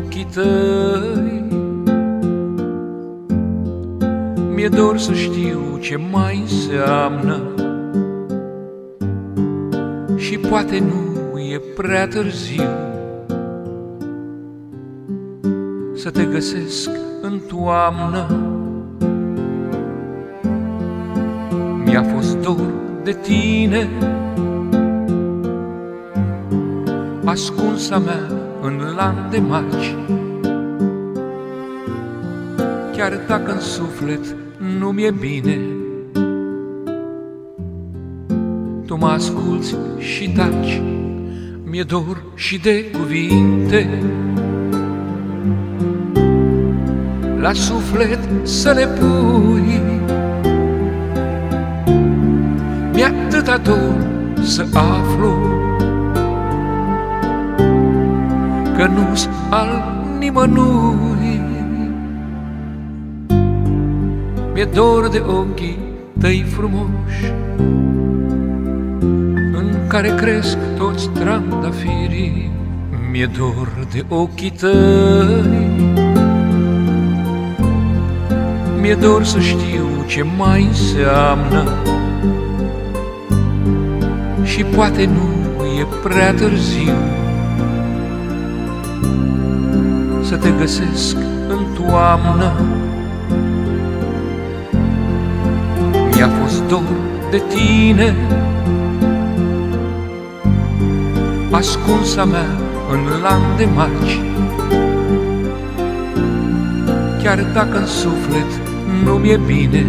ochii tăi. Mi-e dor să știu ce mai înseamnă și poate nu e prea târziu să te găsesc în toamnă. Mi-a fost dor de tine, ascunsa mea în lan de marci, chiar dacă în suflet nu mi-e bine. Tu mă asculți și taci, mi-e dor și de cuvinte la suflet să le pui. Mi-e atâta dor să aflu că nu-s al nimănui. Mi-e dor de ochii tăi frumoși, în care cresc toți trandafirii. Mi-e dor de ochii tăi, mi-e dor să știu ce mai înseamnă și poate nu e prea târziu să te găsesc în toamnă. Mi-a fost dor de tine, ascunsa mea în lan de marci, chiar dacă în suflet nu mi-e bine.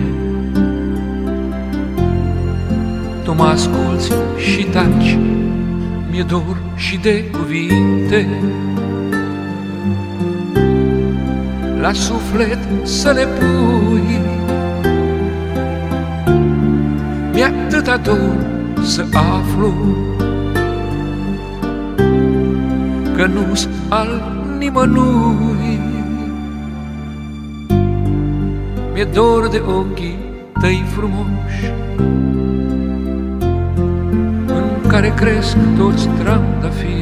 Tu mă asculți și taci, mi-e dor și de cuvinte la suflet să le pui. Mi-e atâta dor să aflu că nu-s al nimănui. Mi-e dor de ochii tăi frumoși, în care cresc toți trandafirii.